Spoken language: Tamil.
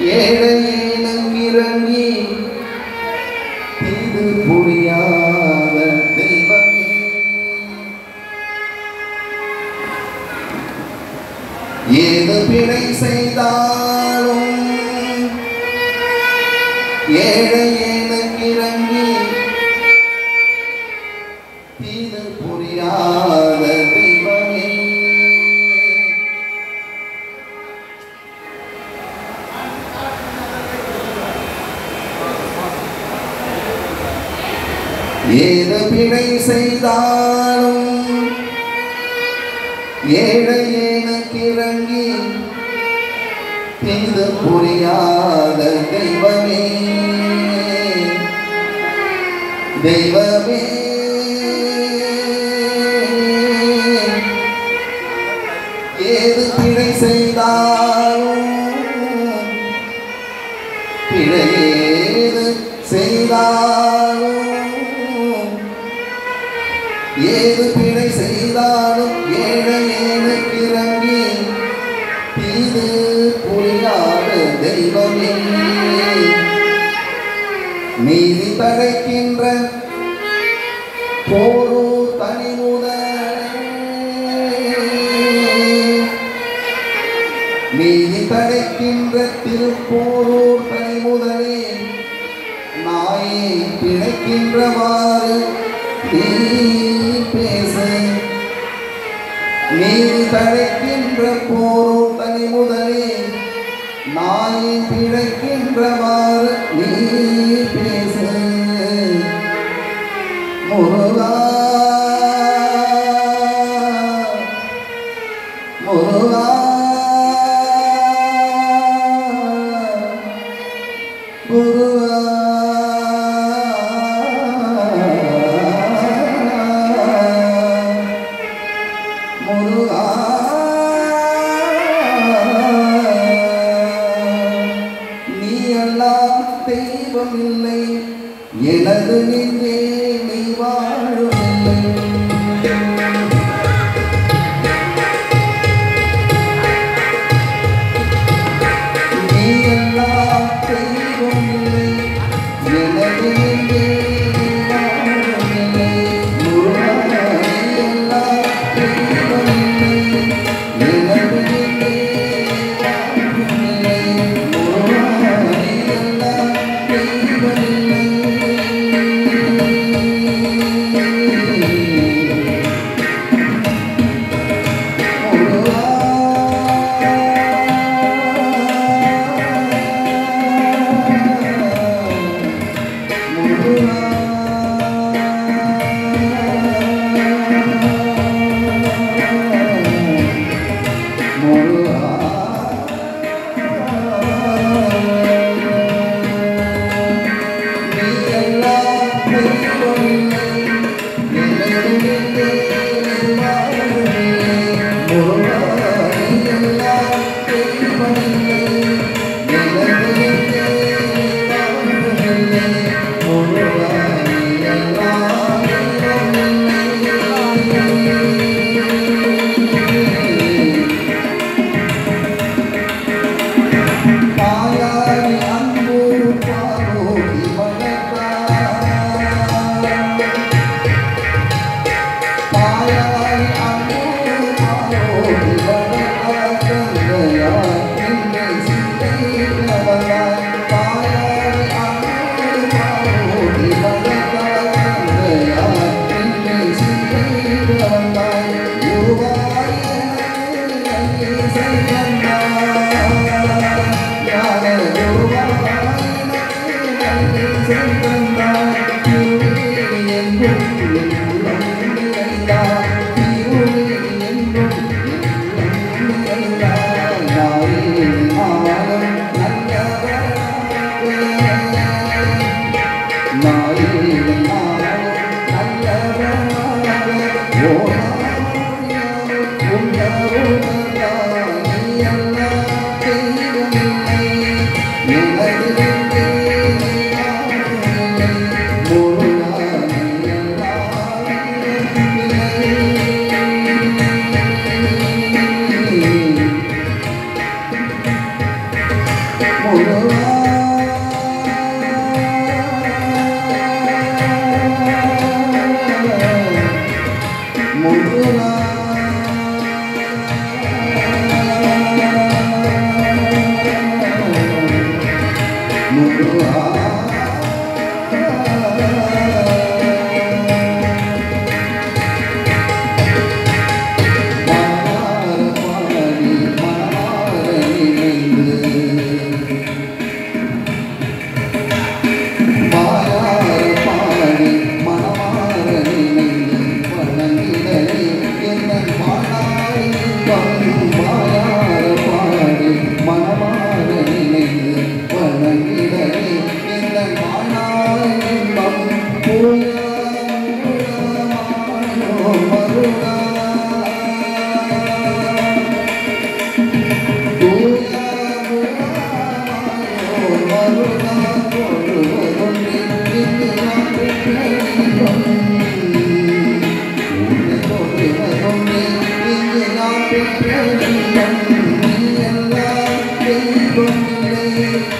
ஏழையேனும் இறங்கி இது புரியாத தெய்வமே ஏது பிழை செய்தாலும் ஏழையேனும் இறங்கி இது புரியாத தெய்வமே ஏது பிழை செய்தாலும் ஏழையேனுக்கு இறங்கி இது புரியாத தெய்வமே தெய்வமே ஏது பிழை செய்தாலும் பிழையேது செய்தாலும் ஏது பிழை செய்தாலும் ஏழையேனுக்கு இறங்கி இது புரியாத தெய்வமே நீதி தழைக்கின்ற போரோ நீதி தழைக்கின்ற திருப்போரூர் தனிமுதலே நாயை பிழைக்கின்றவாறு நீ பேச நீதி தழைக்கின்ற போரூர் தனிமுதலே நாயை பிழைக்கின்றவாறு நீ பேச முருகா முருகா முருகா முருகா நீயெல்லாம் தெய்வம் இல்லை எனது நெஞ்சே நீ வாழவில்லை நீயெல்லாம் தெய்வம் இல்லை எனது நெஞ்சே நீ வாழவில்லை முருகா நீயெல்லாம் தெய்வம் இல்லை எனது நெஞ்சே நீ வாழவில்லை முருகா நீயெல்லாம் தெய்வம் இல்லை Neyellal theivam illai